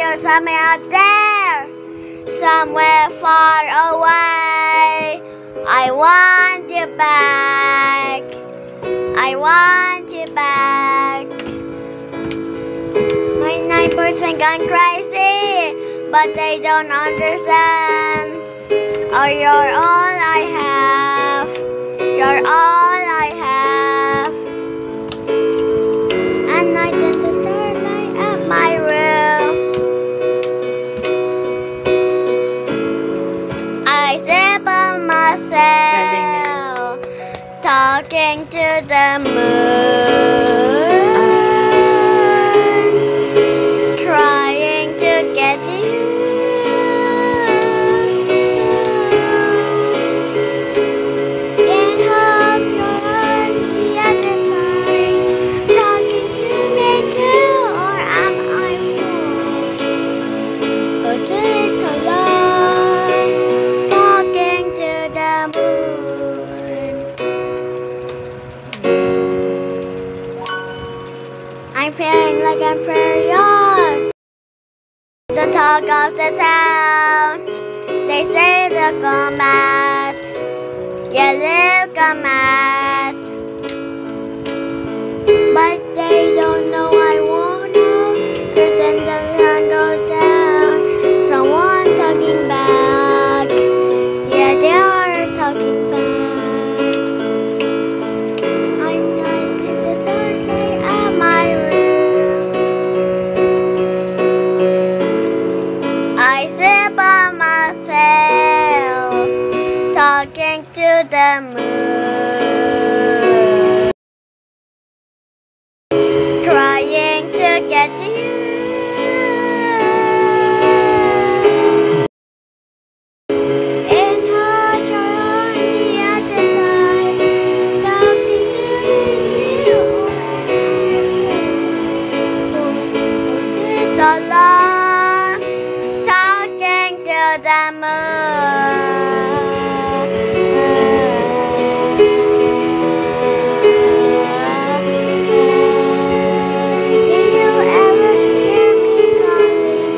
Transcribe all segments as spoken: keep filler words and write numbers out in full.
you're somewhere out there, somewhere far away. I want you back. I want you back. My neighbors think I'm crazy, but they don't understand. Oh, you're all I have. You're all I have. At night in the starlight at my room, I sit by myself, talking to the moon, trying to get you. I'm feeling like I'm furious. The talk of the town, they say they'll come mad. Yeah, they'll come mad, but they don't know I won't know. 'Cause then the sun goes down, someone talking back. Yeah, they are talking back. I'm not in the Thursday at my room. I sit by myself, talking to the moon, trying to get to you. In her on the other side, talking to you. It's so long, talking to the moon. Did you ever hear me calling?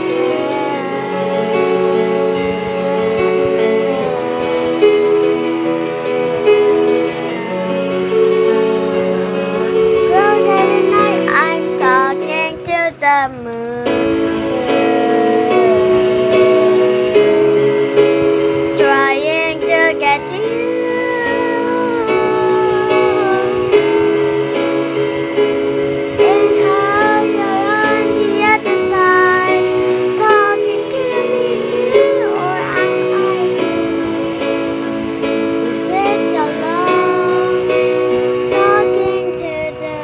Girls, every night I'm talking to the moon, trying to get to you. In how you're on the other side, talking to me too, or am I you? You sit alone, talking to the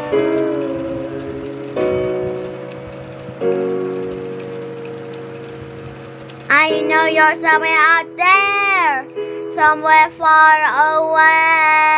moon. I know you're somewhere out there, somewhere far away.